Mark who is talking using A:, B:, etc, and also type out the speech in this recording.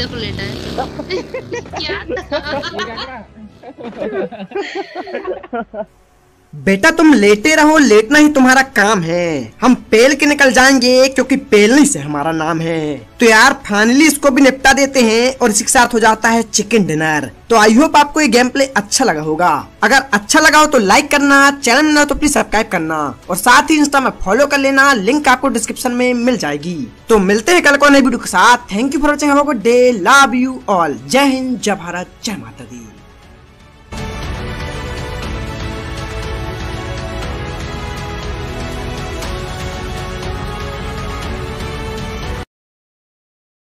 A: देखो लेटा है। क्या
B: बेटा तुम लेटे रहो, लेटना ही तुम्हारा काम है। हम पेल के निकल जाएंगे क्योंकि पेलने से हमारा नाम है। तो यार फाइनली इसको भी निपटा देते हैं और इसी के साथ हो जाता है चिकन डिनर। तो आई होप आपको ये गेम प्ले अच्छा लगा होगा। अगर अच्छा लगा हो तो लाइक करना, चैनल में ना तो प्लीज सब्सक्राइब करना और साथ ही इंस्टा में फॉलो कर लेना, लिंक आपको डिस्क्रिप्शन में मिल जाएगी। तो मिलते हैं कल को नई वीडियो के साथ। Thank you for watching, have a good day, love you all, जय हिंद, जय भारत, जय माता दी।